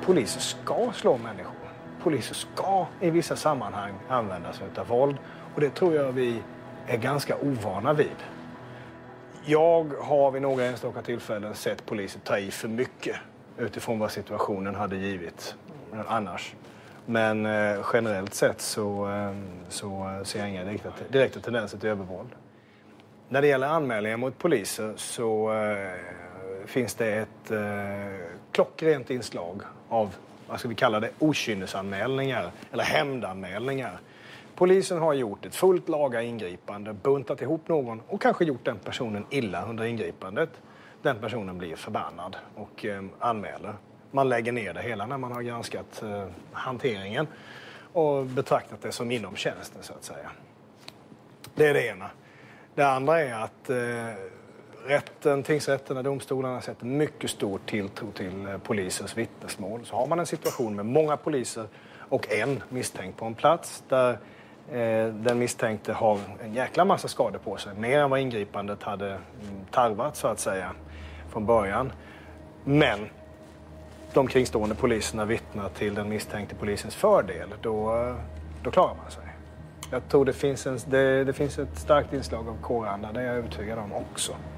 poliser ska slå människor. Poliser ska i vissa sammanhang använda sig av våld. Och det tror jag vi är ganska ovana vid. Jag har vid några enstaka tillfällen sett poliser ta i för mycket utifrån vad situationen hade givit annars. Men generellt sett så ser jag inga direkta tendenser till övervåld. När det gäller anmälningar mot poliser så finns det ett klockrent inslag av, vad ska vi kalla det, okynnesanmälningar eller hämndanmälningar. Polisen har gjort ett fullt laga ingripande, buntat ihop någon och kanske gjort den personen illa under ingripandet. Den personen blir förbannad och anmäler. Man lägger ner det hela när man har granskat hanteringen och betraktat det som inom tjänsten så att säga. Det är det ena. Det andra är att tingsrätten och domstolarna sätter mycket stor tilltro till polisens vittnesmål. Så har man en situation med många poliser och en misstänkt på en plats där den misstänkte har en jäkla massa skador på sig. Mer än vad ingripandet hade tarvat så att säga från början. Men de kringstående poliserna vittnar till den misstänkte polisens fördel. Då klarar man sig. Jag tror det finns ett starkt inslag av kåranda, det är jag övertygad om också.